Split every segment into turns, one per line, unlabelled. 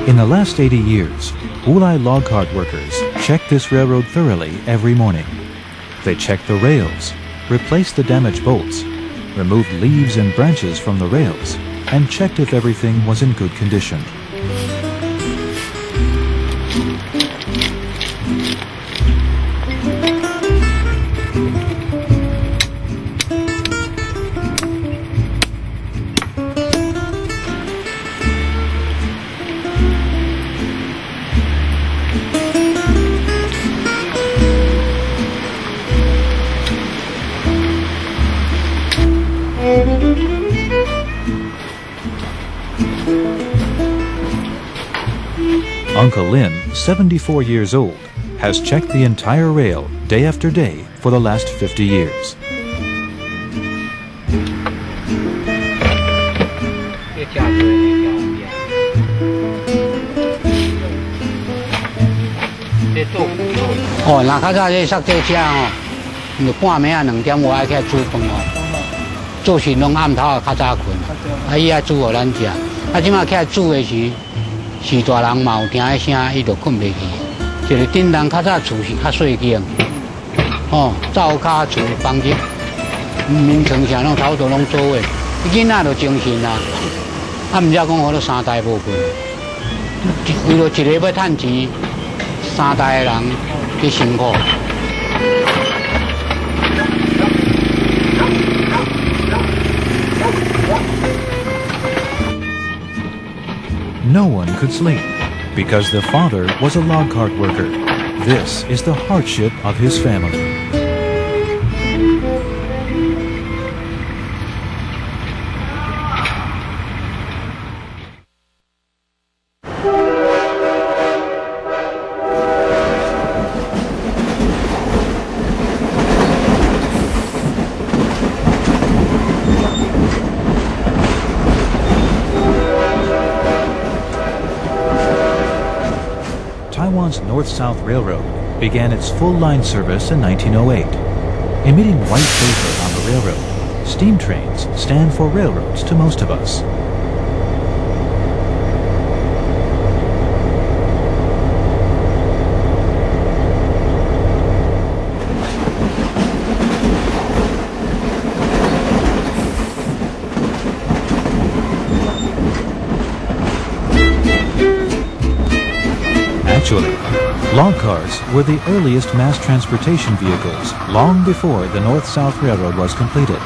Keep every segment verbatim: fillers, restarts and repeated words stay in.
In the last eighty years, Wulai log cart workers checked this railroad thoroughly every morning. They checked the rails, replaced the damaged bolts, removed leaves and branches from the rails, and checked if everything was in good condition. Uncle Lin, seventy-four years old, has checked the entire rail day after day for the last fifty years.
哦，那较早这塞这车哦，就半暝啊两点外起来煮饭哦，做事拢暗头啊较早困，啊伊爱煮互咱食，啊即马起来煮的时。 是大人嘛有听迄声，伊就困袂去。就是顶人较早厝是较细间，哦，灶骹厝房间，眠床啥拢差不多拢做诶。囡仔就精神啦，啊，毋则讲好多三代无困，为了一个要趁钱，三代诶人去辛苦。
No one could sleep because the father was a log cart worker. This is the hardship of his family. Taiwan's North-South Railroad began its full line service in nineteen oh eight. Emitting white vapor on the railroad, steam trains stand for railroads to most of us. Actually, log cars were the earliest mass transportation vehicles long before the North-South Railroad was completed.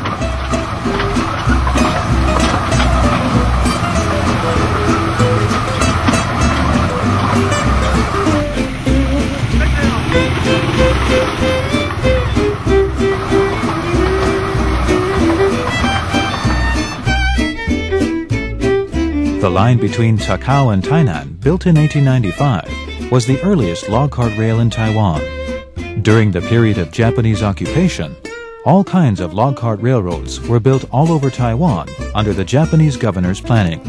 The line between Takao and Tainan, built in eighteen ninety-five, was the earliest log cart rail in Taiwan. During the period of Japanese occupation, all kinds of log cart railroads were built all over Taiwan under the Japanese governor's planning.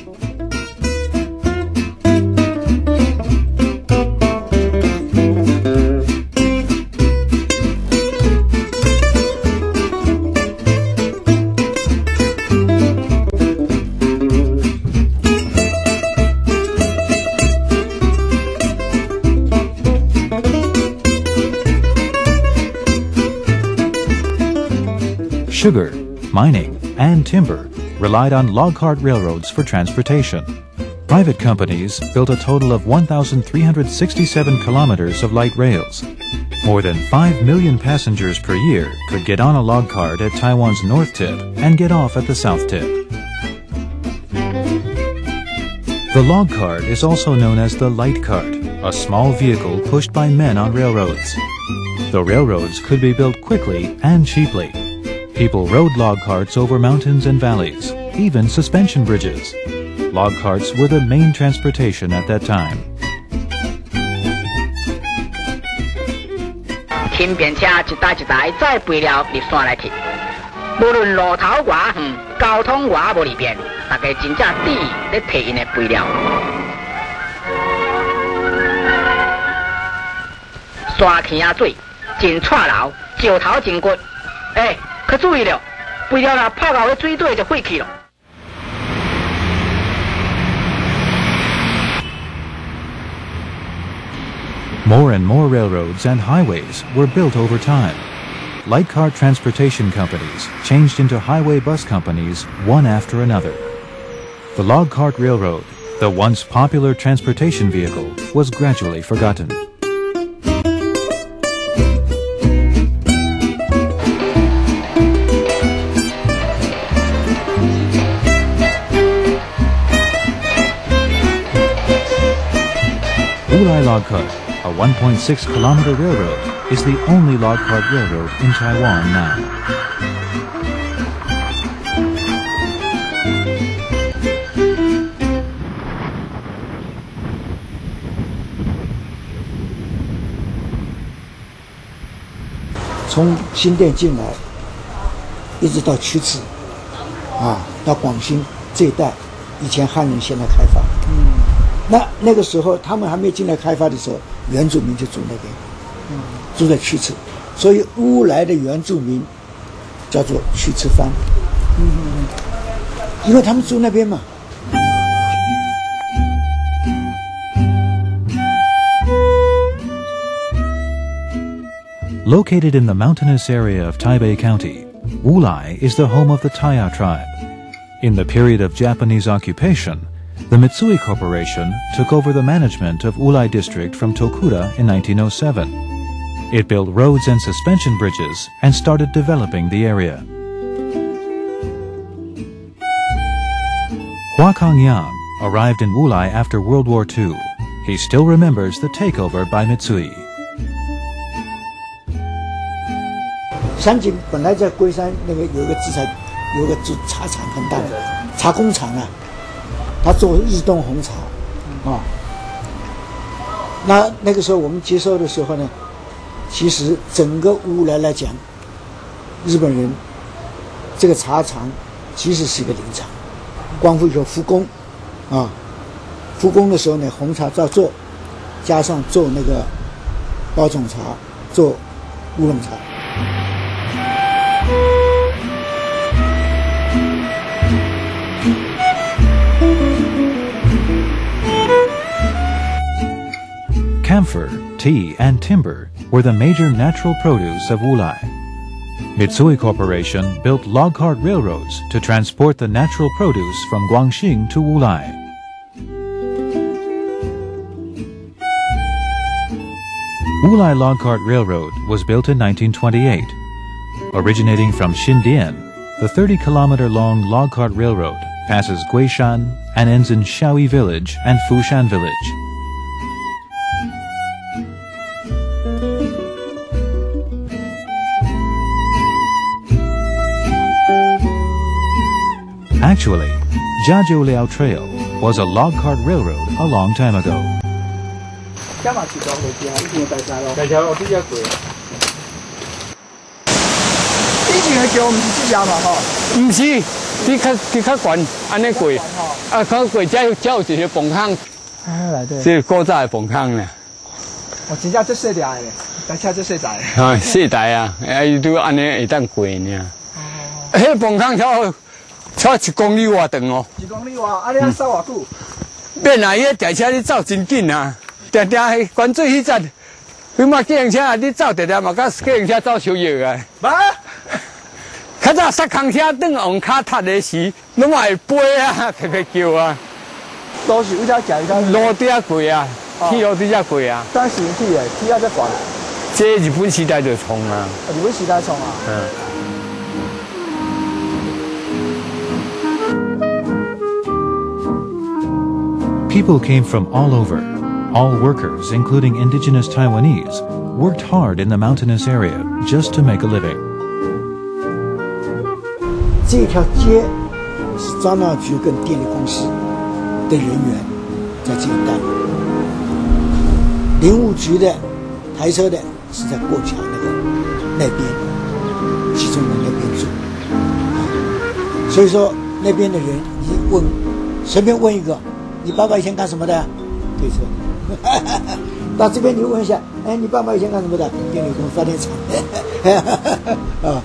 Sugar, mining, and timber relied on log cart railroads for transportation. Private companies built a total of one thousand three hundred sixty-seven kilometers of light rails. More than five million passengers per year could get on a log cart at Taiwan's north tip and get off at the south tip. The log cart is also known as the light cart, a small vehicle pushed by men on railroads. The railroads could be built quickly and cheaply. People rode log carts over mountains and valleys, even suspension bridges. Log carts were the main transportation at that time.
轻便车一台一台再背了入山来去，无论路头偌远，交通偌无利便，大家真正注意咧提因的肥料。山坑啊水真串流，石头真骨，哎。 可注意了，肥料若泡到迄水底就废去了。
More and more railroads and highways were built over time. Light cart transportation companies changed into highway bus companies one after another. The log cart railroad, the once popular transportation vehicle, was gradually forgotten. Wulai Log Cart, a one point six kilometer railroad, is the only log cart railroad in Taiwan now.
From 新店进来，一直到曲池，啊，到广兴这一带，以前汉人先来开发。嗯，那那个时候他们还没进来开发的时候，原住民就住那边，嗯，住在曲池，所以乌来的原住民叫做曲池番，嗯，因为他们住那边嘛。
Located in the mountainous area of Taipei County, Wulai is the home of the Taya tribe. In the period of Japanese occupation, the Mitsui Corporation took over the management of Wulai District from Tokuda in nineteen oh seven. It built roads and suspension bridges and started developing the area. Hua Kangyang arrived in Wulai after World War Two. He still remembers the takeover by Mitsui.
山景本来在龟山那个有个制茶，有个制茶厂很大的茶工厂啊，他做日东红茶，啊，那那个时候我们接收的时候呢，其实整个乌来来讲，日本人这个茶厂其实是一个林场，光复以后复工，啊，复工的时候呢，红茶照做，加上做那个包种茶，做乌龙茶。
Camphor, tea, and timber were the major natural produce of Wulai. Mitsui Corporation built log cart railroads to transport the natural produce from Guangxing to Wulai. Wulai Log Cart Railroad was built in nineteen twenty-eight. Originating from Xindian, the thirty kilometer long log cart railroad passes Guishan and ends in Xiaoyi Village and Fushan Village. Actually, Jiajiu Liao Trail was a log cart railroad a long time ago.
加嘛是讲路边，一定要大家咯。
大家我比较贵。
以前的桥唔是这样嘛吼？
唔是，你较你较悬，安尼贵。啊，较贵，只有只有一个崩坑。
哎，来对。
是古早的崩坑咧。
我真正这细台的，但车这细台。
啊，细台啊，啊，伊都安尼会当过呢。哦。迄崩坑超超一公里外长哦。
一公里外，啊，你安走偌久？
变啊，伊个电车你走真紧啊，定定迄关水迄站，你嘛计程车你走定定嘛，甲计程车走相约啊。
嘛？
较早塞空车转往卡踏的时，拢嘛会飞啊，特别叫啊。
都是有只食，有只
路底下贵啊，铁路底下贵啊。
当时去的，铁啊在管。
这日本时代就创啊。
日本时代创啊。嗯。
People came from all over. All workers, including indigenous Taiwanese, worked hard in the mountainous area just to make a living.
这条街是樟脑局跟电力公司的人员在这一带，林务局的台车的是在过桥那个那边，集中在那边住。所以说那边的人，你问随便问一个，你爸爸以前干什么的？对车。到这边你问一下，哎，你爸爸以前干什么的？电力公司发电厂。啊。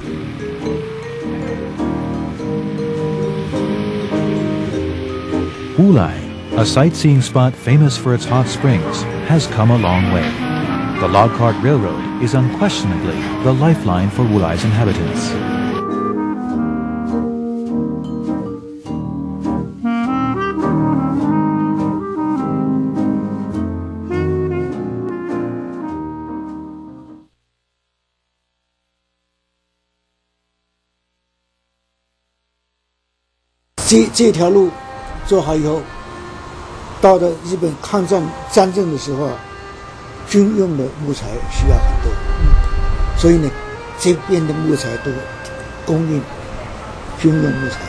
Wulai, a sightseeing spot famous for its hot springs, has come a long way. The log cart railroad is unquestionably the lifeline for Wulai's inhabitants.
This 这这条路做好以后，到了日本抗战战争的时候，军用的木材需要很多，所以呢，这边的木材都供应军用木材。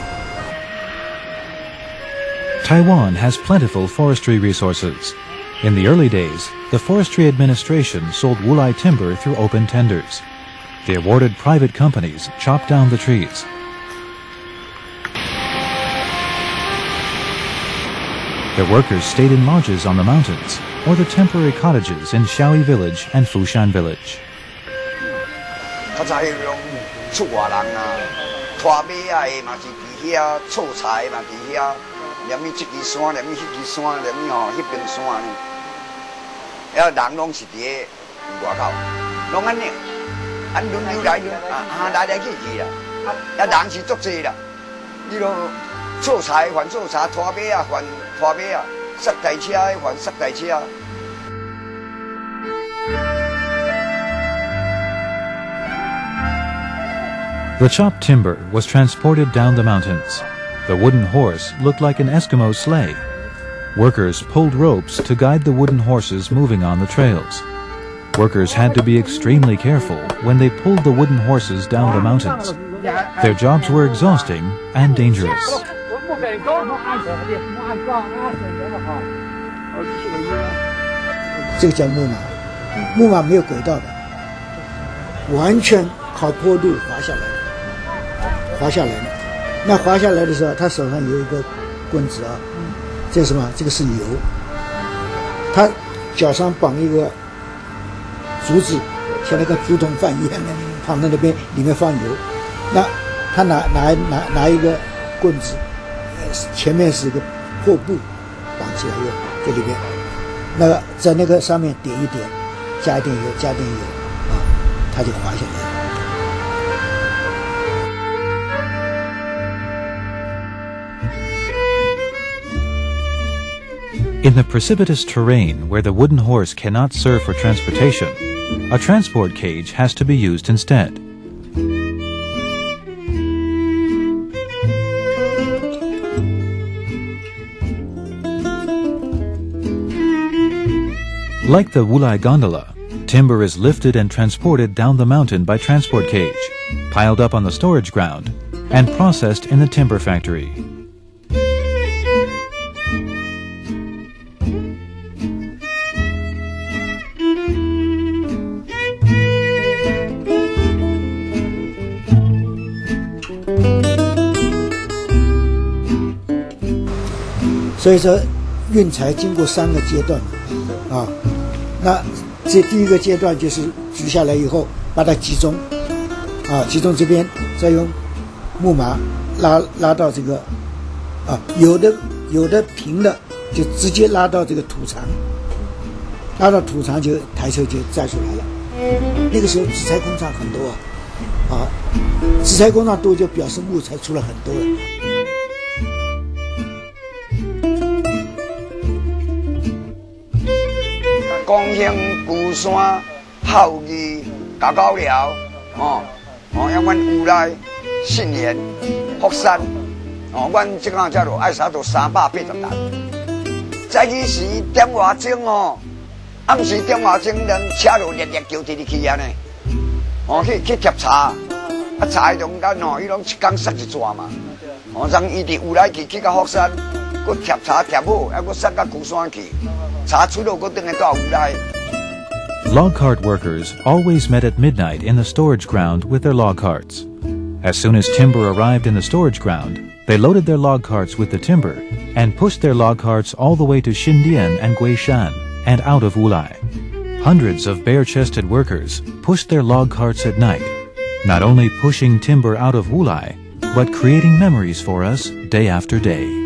Taiwan has plentiful forestry resources. In the early days, the Forestry Administration sold Wulai timber through open tenders. The awarded private companies chopped down the trees. The workers stayed in lodges on the mountains or the temporary cottages in Shaoi Village and Fushan Village.
较早迄种出外人啊，拖马啊的嘛是伫遐，厝柴嘛伫遐，连伊这支山，连伊迄支山，连伊吼迄边山呢，遐人拢是伫咧外口，拢安尼，安轮流来轮啊啊来来去去啦，遐人是足济啦，你拢厝柴还厝柴，拖马啊还拖马啊，塞台车的还塞台车。
The chopped timber was transported down the mountains. The wooden horse looked like an Eskimo sleigh. Workers pulled ropes to guide the wooden horses moving on the trails. Workers had to be extremely careful when they pulled the wooden horses down the mountains. Their jobs were exhausting and dangerous.
这个叫木马，木马没有轨道的，完全靠坡度滑下来。 滑下来了，那滑下来的时候，他手上有一个棍子啊，这是什么？这个是油。他脚上绑一个竹子，像那个竹筒饭一样的，放在那边，里面放油。那他拿拿拿拿一个棍子，前面是一个破布绑起来用，在里边。那个在那个上面点一点，加一点油，加点油啊，他就滑下来了。
In the precipitous terrain where the wooden horse cannot serve for transportation, a transport cage has to be used instead. Like the Wulai gondola, timber is lifted and transported down the mountain by transport cage, piled up on the storage ground, and processed in the timber factory.
"所以说，运材经过三个阶段，啊，那这第一个阶段就是锯下来以后，把它集中，啊，集中这边，再用木马拉拉到这个，啊，有的有的平的就直接拉到这个土场，拉到土场就台车就载出来了。那个时候纸材工厂很多啊，啊，纸材工厂多就表示木材出了很多了。
光兴、鼓山、孝义、高高寮，哦哦，像阮乌来、信源、福山，哦，阮即个才落爱啥都三百八十人。早起时点外钟哦，暗时点外钟，人车路热热叫直直去安尼，哦去去贴茶，啊茶的中间哦，伊拢一工塞一抓嘛，哦，从伊伫乌来去去到福山，佮贴茶贴好，还佮塞到鼓山去。
Log cart workers always met at midnight in the storage ground with their log carts. As soon as timber arrived in the storage ground, they loaded their log carts with the timber and pushed their log carts all the way to Xindian and Guishan and out of Wulai. Hundreds of bare-chested workers pushed their log carts at night, not only pushing timber out of Wulai, but creating memories for us day after day.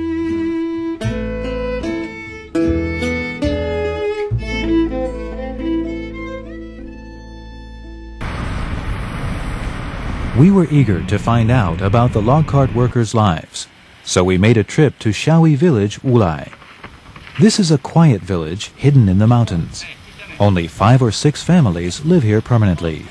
We were eager to find out about the log cart workers' lives, so we made a trip to Xiaoyi Village, Wulai. This is a quiet village hidden in the mountains. Only five or six families live here permanently.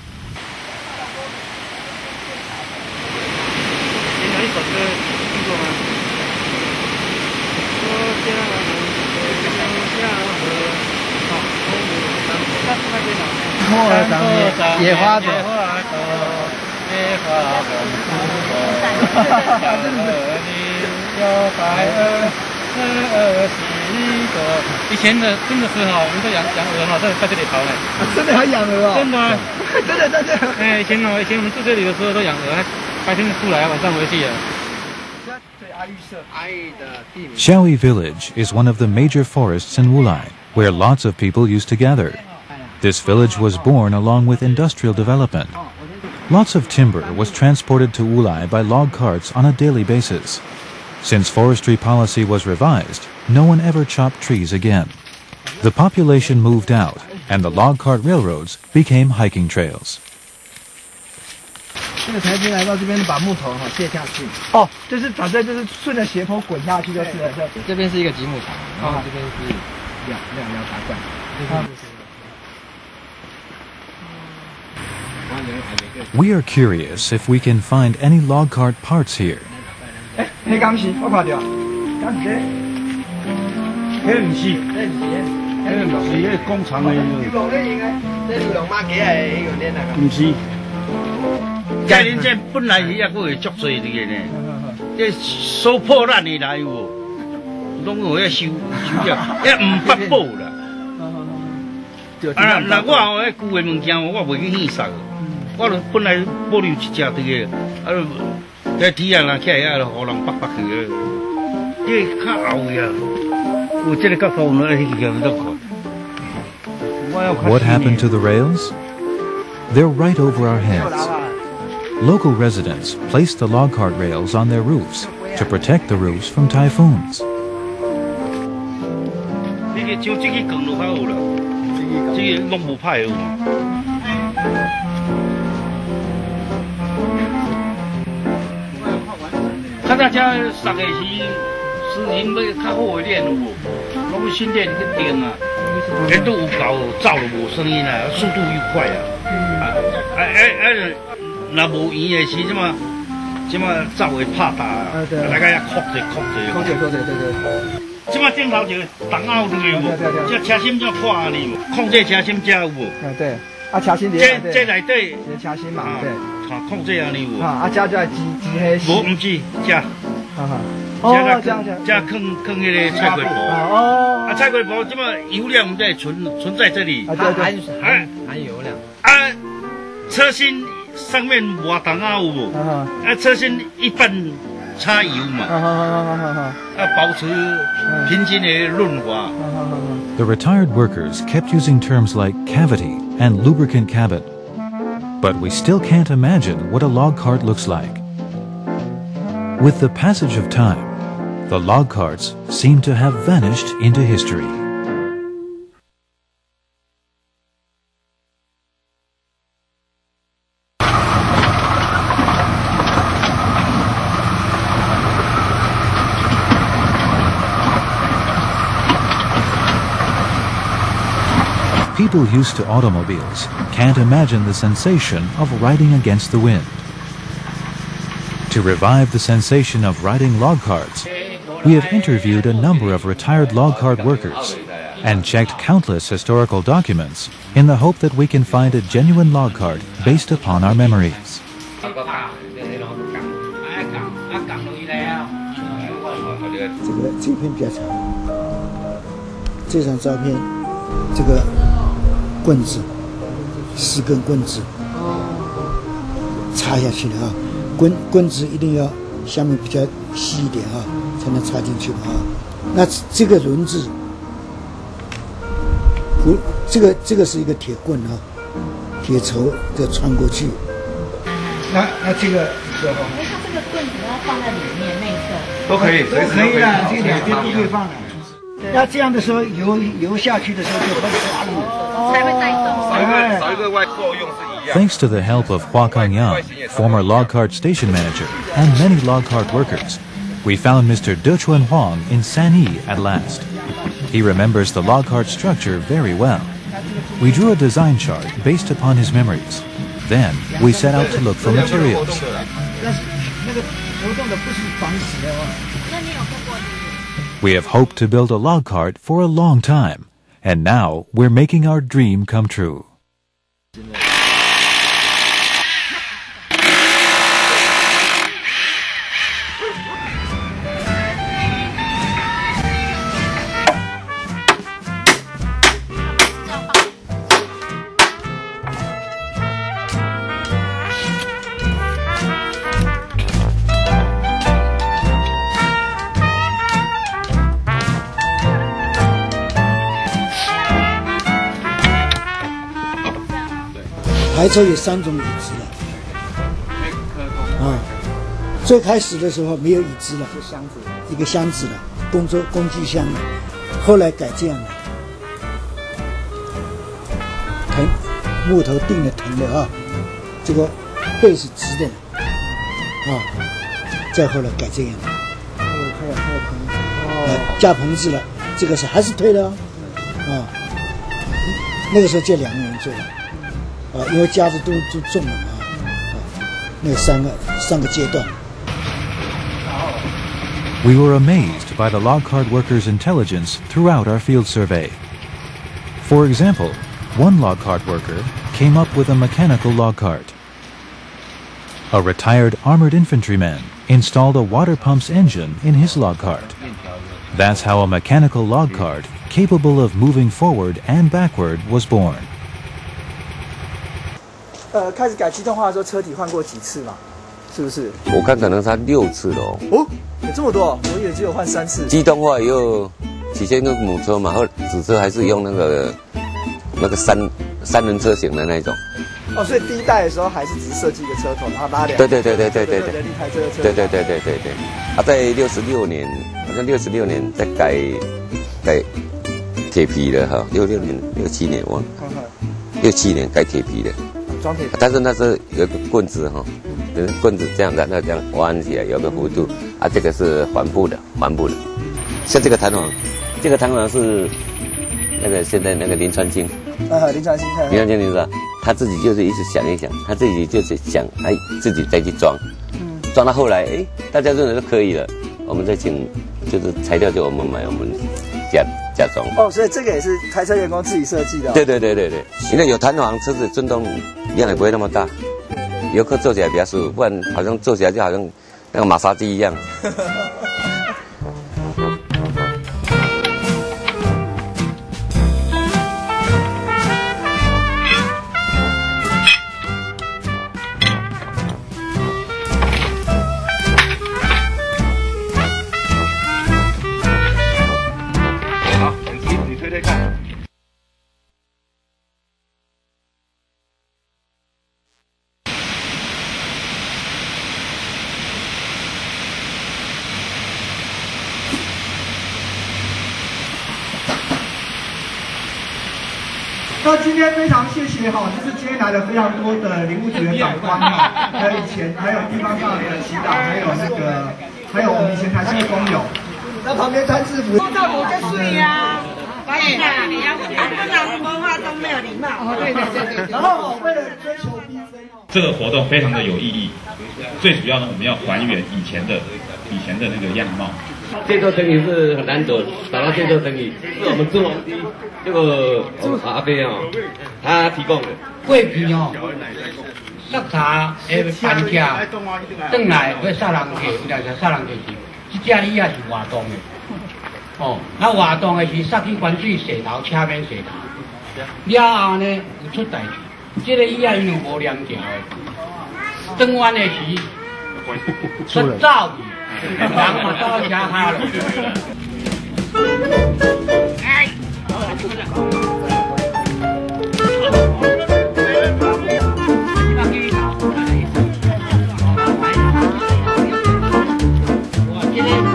Xiaoyi Village is one of the major forests in Wulai, where lots of people used to gather. This village was born along with industrial development. Lots of timber was transported to Wulai by log carts on a daily basis. Since forestry policy was revised, no one ever chopped trees again. The population moved out, and the log cart railroads became hiking trails.
这个台阶来到这边，把木头哈卸下去。哦，就是反正就是顺着斜坡滚下去就是了。这边是一个集木场，然后这边是两两两茶罐。
We are curious if we can find any log cart parts here.
哎，那钢丝我看到，钢丝，那唔是，那唔是，那唔是，那工厂的。流浪咧应该，这流浪马几啊？迄个咧那个。唔是。
家恁这本来是抑个会足多的呢，这收破烂的来有，拢有要收收掉，也唔发保啦。啊，那我后迄旧的物件我袂去现杀，我本来保留一只这个，啊，在底下人起来啊，互人拔拔去个，这较后呀，有这个较高呢，迄个唔得看。
What happened to the rails? They're right over our heads. Local residents placed the log cart rails on their roofs to protect the roofs from typhoons.
这个像这个更落较好啦，这个拢无歹有。较早遮杀的是私人要较好的链有无？拢新链去钉啊，连都有够走就无声音啊，速度又快啊。啊啊啊啊！ 那无圆的是什么？什么走会拍打，大家也扩者扩者，
扩者扩者，对对。
即马顶头就东凹路有无？这车身怎看呢？控制车身遮有无？
嗯对。啊车身里。
这这内底。
这车身嘛，对。
啊控制安尼有。
啊啊遮遮机机迄。
无，唔是遮。
哈哈。
遮个遮放放迄个菜龟布。
哦。啊
菜龟布即马油量在存存在这里。
啊对对。
含
含油量。
啊，车身。 上面瓦当啊有无？啊，车身一半擦油嘛，啊，保持平均的润滑。
The retired workers kept using terms like cavity and lubricant cabin, but we still can't imagine what a log cart looks like. With the passage of time, the log carts seem to have vanished into history. People used to automobiles can't imagine the sensation of riding against the wind. To revive the sensation of riding log carts, we have interviewed a number of retired log cart workers and checked countless historical documents in the hope that we can find a genuine log cart based upon our memories.
这个这片比较长，这张照片，这个棍子，四根棍子插下去的啊，棍棍子一定要下面比较细一点啊，才能插进去的啊。那这个轮子，不，这个这个是一个铁棍啊，铁轴就穿过去。那那这个是吧？那它这个棍子要放在里面内侧。都可以，都可以的，这个两边都可以放的。那这样的时候，油油下去的时候就会滑路，才会带动。少一个少一个外作用是一
Thanks to the help of Hua Kangyang, former log cart station manager, and many log cart workers, we found Mister De Chun Huang in Sanyi at last. He remembers the log cart structure very well. We drew a design chart based upon his memories. Then we set out to look for materials. We have hoped to build a log cart for a long time, and now we're making our dream come true.
台车有三种椅子了，啊，最开始的时候没有椅子了，是箱子，一个箱子了，工作工具箱了，后来改这样了，藤木头钉的藤的啊，这个背是直的，啊，再后来改这样了，哦，还有还有棚，哦，架棚子了，这个是还是推的啊，啊，那个时候就两个人做了。啊，因为架子都都重了嘛，啊，那三个三个阶段。
We were amazed by the log cart workers' intelligence throughout our field survey. For example, one log cart worker came up with a mechanical log cart. A retired armored infantryman installed a water pump's engine in his log cart. That's how a mechanical log cart capable of moving forward and backward was born.
呃，开始改机动化的时候，车体换过几次嘛？是不是？
我看可能才六次了哦。
哦，有这么多？我以为只有换三次。
机动化以后，起先用母车嘛，后子车还是用那个那个三三人车型的那种。
哦，所以第一代的时候还是只是设计一个车头，然后拉两。
对对对对对对对。
人力抬车的车。
对对对对对对。啊，在六十六年，好像六十六年在改改铁皮的哈，六六年六七年忘了，六七年改铁皮的。
装铁皮，
但是那是有个棍子哈，就是棍子这样的，那这样弯起来有个弧度啊，这个是环布的，环布的。像这个弹簧，这个弹簧是那个现在那个林传清，
啊，林传清，
林传清你知道，他自己就是一直想一想，他自己就是想哎自己再去装，嗯，装到后来哎大家认为都可以了，我们再请就是材料就我们买我们加加装。
哦，所以这个也是台车员工自己设计的、哦。
对对对对对，因为有弹簧，车子震动量也不会那么大，游客坐起来比较舒服，不然好像坐起来就好像那个马杀鸡一样。
好，你你推推看。
那今天非常谢谢哈，就是今天来了非常多的林务局的长官哈，还有以前还有地方上的祈祷，还有那个还有我们以前台车的工友。那旁边穿制服，做到我就睡呀。发现啊，你要不然说话都没有礼貌。哦，对对对对。然后为了追求逼真哦，
这个活动非常的有意义。最主要呢，我们要还原以前的以前的那个样貌。
这座成语是很难得，找到这座成语是我们尊王第一这个阿伯啊，他提供的。
桂皮哦，色茶诶搬家，转来要杀人客，有两只杀人客是，这只椅也是活动的。哦，那活动的是杀去关水洗头，车免洗头。了后呢有出代志，这个椅啊因为无连条的，转弯的时出走去。人嘛到车下了。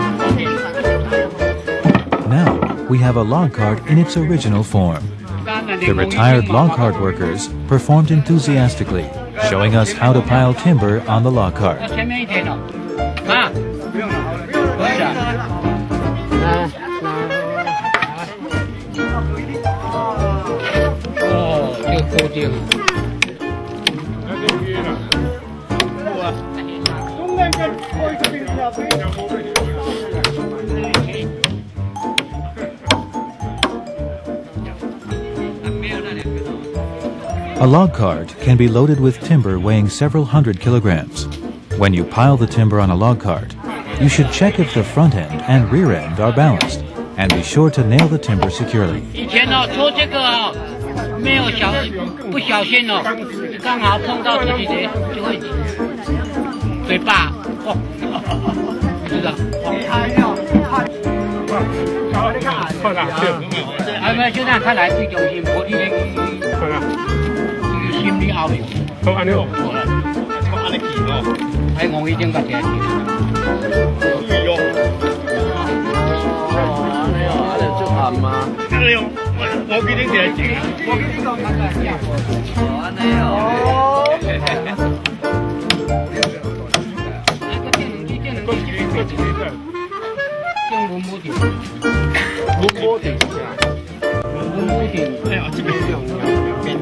Now we have a log cart in its original form. The retired log cart workers performed enthusiastically, showing us how to pile timber on the log cart.
前面一点哦，啊，不用了，不用了。哦，这个固定。
A log cart can be loaded with timber weighing several hundred kilograms. When you pile the timber on a log cart, you should check if the front end and rear end are balanced, and be sure to nail the timber securely.
以前哦，做这个哦，没有小不小心哦，刚好碰到自己的就会嘴巴哦，是的。啊，没就这样看来最中心，我今天心理压力。好，安尼哦，好，安尼去哦，喺我已經個嘅。注意哦。哦，安尼哦，安尼足鹹嘛。安尼哦，我記得嘅字，我記得個咁嘅。哦，安尼哦。用五亩地，五亩地，五亩地，哎呀，这边用用。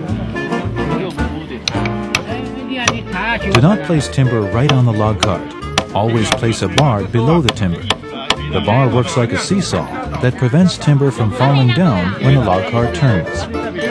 Do not place timber right on the log cart. Always place a bar below the timber. The bar works like a seesaw that prevents timber from falling down when the log cart turns.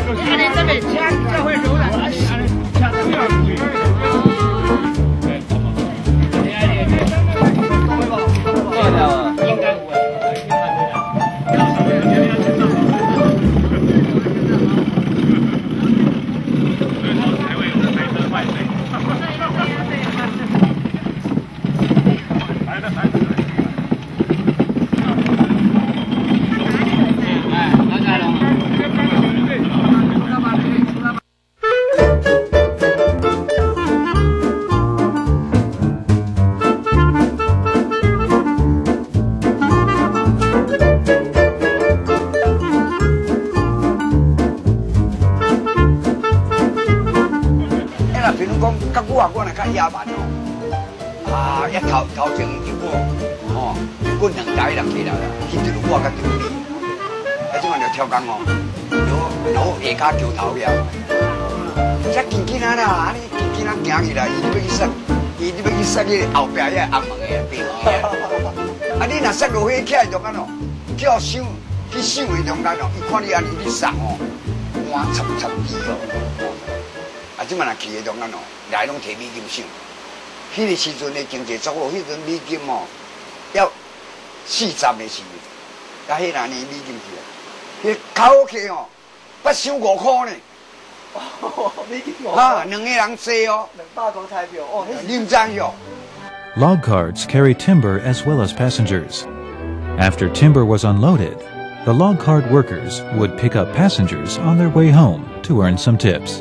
叫想去想的中间哦，伊看你安尼你送哦，碗插插滴哦，啊，即摆若去的中间哦，来拢摕美金想。迄个时阵的经济作物，迄阵美金哦，要四十的时，甲迄两年美金去啊，迄口客哦，八收五块呢。美金五。哈，两个人坐哦，两百块台币哦，你唔知哟。
Log carts carry timber as well as passengers. After timber was unloaded, the log cart workers would pick up passengers on their way home to earn some tips.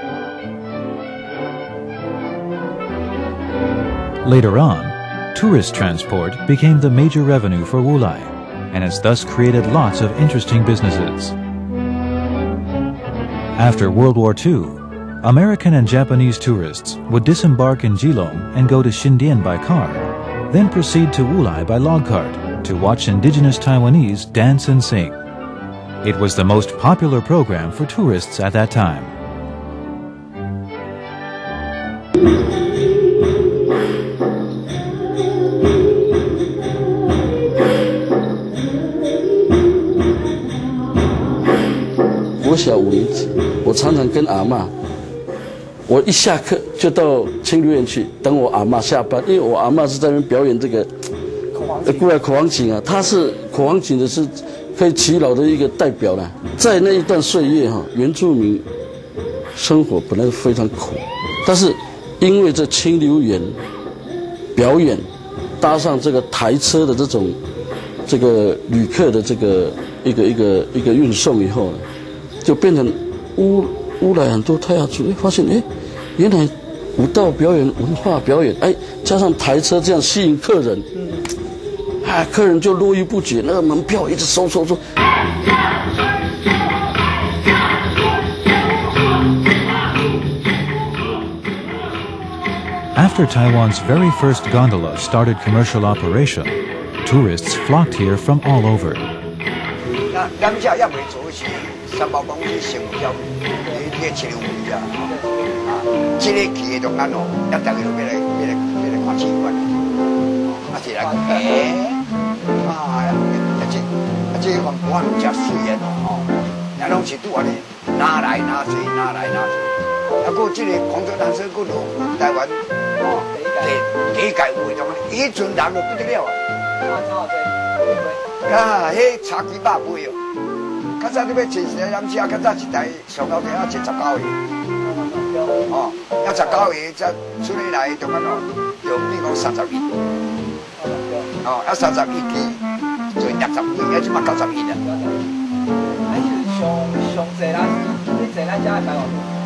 Later on, tourist transport became the major revenue for Wulai, and has thus created lots of interesting businesses. After World War Two, American and Japanese tourists would disembark in Geelong and go to Xindian by car, then proceed to Wulai by log cart to watch indigenous Taiwanese dance and sing. It was the most popular program for tourists at that time.
我小五年级，我常常跟阿嬷，我一下课就到清流园去等我阿嬷下班，因为我阿嬷是在那边表演这个。过来口簧琴啊，他是口簧琴的是可以祈老的一个代表啦。在那一段岁月哈，原住民生活本来是非常苦，但是因为这清流园表演，搭上这个台车的这种这个旅客的这个一个一个一个运送以后呢，就变成乌乌来很多泰雅族，发现哎，原来舞蹈表演、文化表演，哎，加上台车这样吸引客人。啊，客人就络绎不绝，那个门票一直收收收。
After Taiwan's very first gondola started commercial operation, tourists flocked here from all over.
那咱这也未做是三百公尺成交，你这七六五啊，啊，这个企业中间哦，一大家都要来要来要来看奇观，啊，是来讲诶，啊，啊这啊这环保真水的哦，也拢是拄安尼拿来拿去拿来拿去，啊，过这个广州南山过路台湾哦，第第一届有的中，迄阵人就不得了啊。 啊，迄差几百倍哦！较早你要坐一台缆车，较早一台上高铁要坐十九个，哦，要十九个才出来来中间哦，就比讲三十亿，哦，要三十亿机，做六十亿，而且嘛九十亿啦。还是上上济啦，你坐咱遮台湾。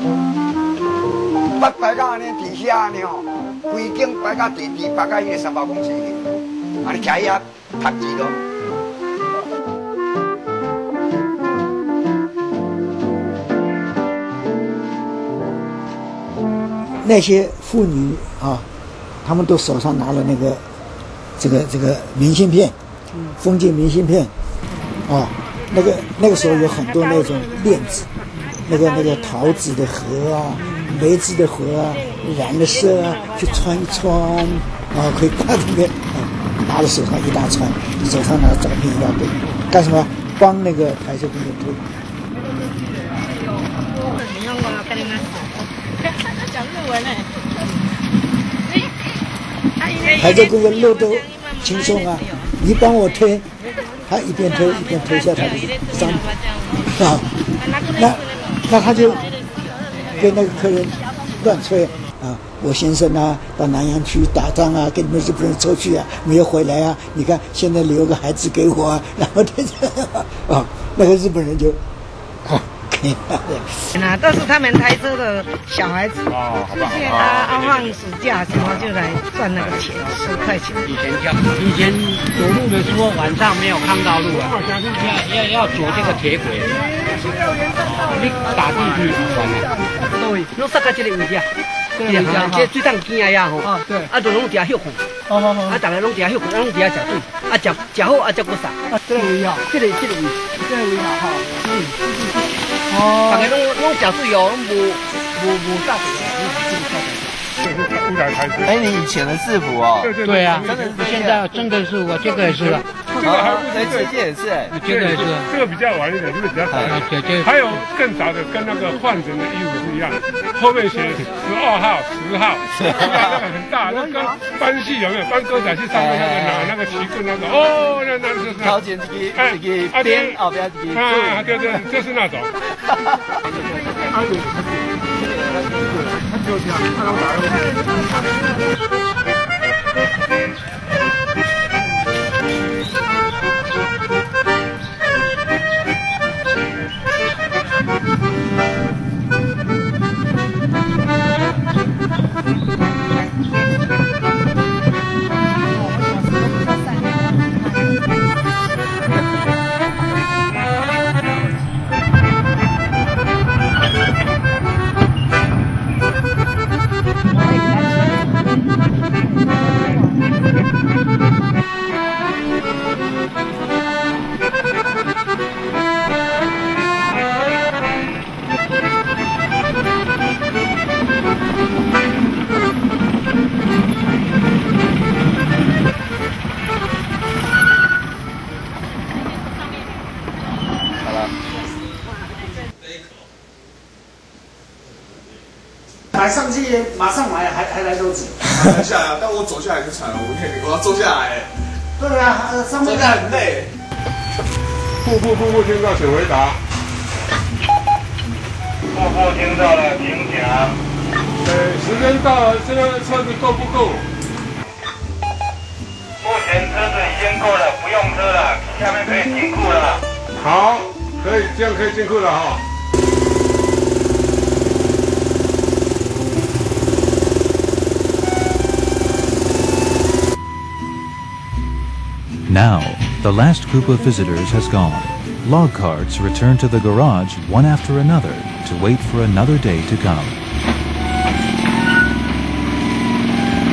摆摆到安尼地下安尼哦，规景摆到地地摆到迄个三百公尺去，啊，你徛遐读字咯。
那些妇女啊，她们都手上拿了那个这个这个明信片，封建明信片，啊，那个那个时候有很多那种链子，那个那个桃子的盒啊，梅子的盒啊，染了色啊，去穿一穿，啊，可以看这边，啊，拿着手上一大串，手上拿着照片一大堆，干什么？帮那个台车工人推。
讲日文呢，
台州工人路都轻松啊！你帮我推，他一边推一边推下他的商品啊，那那他就跟那个客人乱吹啊！我先生啊，到南洋去打仗啊，跟你们日本人出去啊，没有回来啊！你看现在留个孩子给我啊，然后他就啊，那个日本人就啊。
那都是他们台车的小孩子，
哦，好棒！
啊啊，放暑假什么就来赚那个钱，十块钱。
以前叫以前走路的时候晚上没有看到路啊，要要要走这个铁轨，你打进去完了。
对，拢塞在这个位置。 这个这最当见的呀吼，啊对，啊就拢食休困，哦好好，啊大家拢食休困，拢食食水，啊食食好啊才搁杀。啊这个位啊，这个这个位，这个位嘛哈，嗯，哦，大家拢拢食水哦，拢无无无杀
污染台车。哎，你以前的制服哦？
对对对啊，真的是现在真的是我这个也是了。
这个还不是这件也是哎，
这个也是，
这个比较晚一点，这个比较早。还有更早的，跟那个换人的衣服不一样，后面写十二号、十号，那个很大，那跟班戏有没有？班歌仔戏上面那个拿那个旗棍那个，哦，那那是
头前这个这个边，后边这个
啊，对对，就是那种。
买上去马上买，还还来得及。
买下来，但我走下来就惨了，我我要坐下来。
对啊，上面
走下来很累。
瀑布瀑布听到，请回答。
瀑布听到了，请讲。
呃，时间到了，这个车子够不够？
目前车子已经够了，不用车了，下面可以进库了。
好，可以，这样可以进库了哈。
Now, the last group of visitors has gone. Log carts return to the garage one after another to wait for another day to come.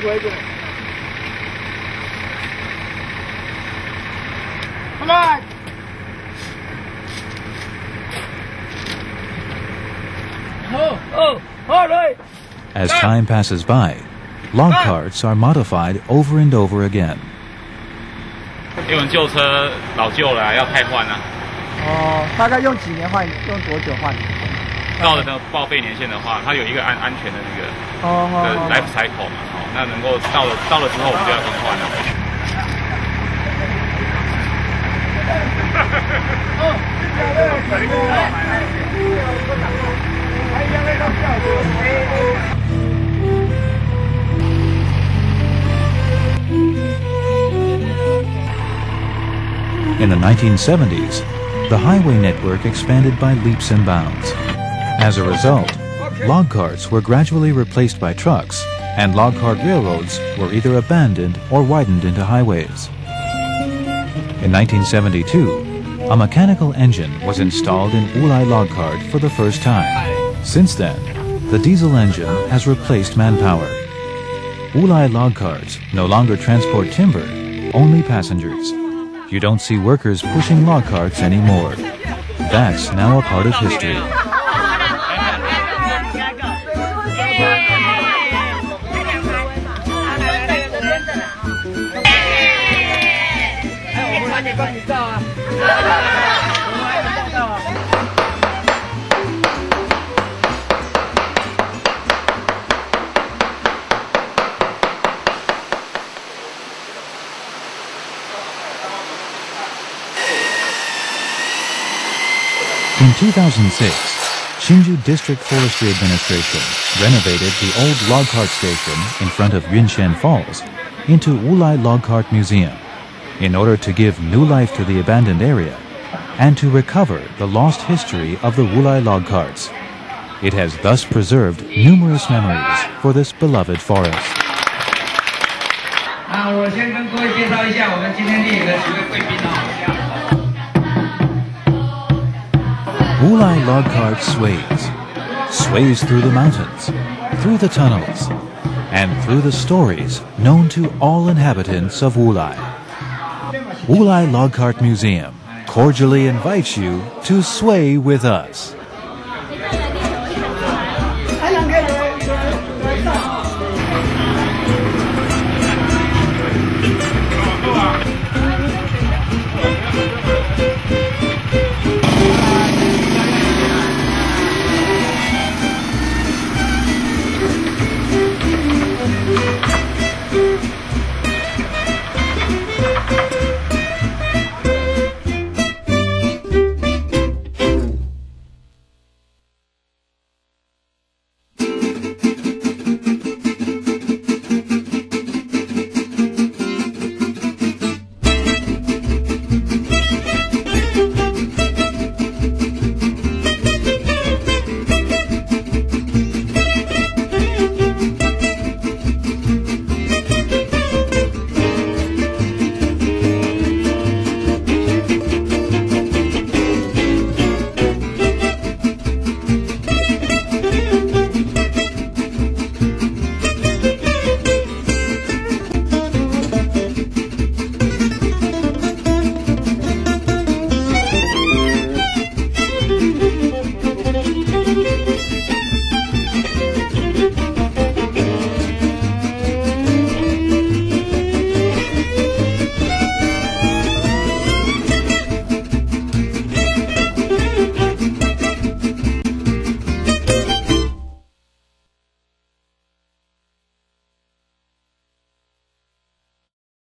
Come on. Oh, oh, all right.
As time passes by, log carts are modified over and over again.
因为旧车老旧了，要汰换了。
哦，大概用几年换？用多久换？
到了那个报废年限的话，它有一个安安全的那个
哦
的 life cycle 嘛，哦，那能够到了到了之后，我们就要更换了。
In the nineteen seventies, the highway network expanded by leaps and bounds. As a result, log carts were gradually replaced by trucks, and log cart railroads were either abandoned or widened into highways. In nineteen seventy-two, a mechanical engine was installed in Wulai log cart for the first time. Since then, the diesel engine has replaced manpower. Wulai log carts no longer transport timber, only passengers. You don't see workers pushing log carts anymore. That's now a part of history. In two thousand six, Hsinchu District Forestry Administration renovated the old log cart station in front of Yunshan Falls into Wulai Log Cart Museum in order to give new life to the abandoned area and to recover the lost history of the Wulai log carts. It has thus preserved numerous memories for this beloved forest.
啊，我先跟各位介绍一下我们今天列的几位贵宾啊。
Wulai log cart sways, sways through the mountains, through the tunnels, and through the stories known to all inhabitants of Wulai. Wulai Log Cart Museum cordially invites you to sway with us.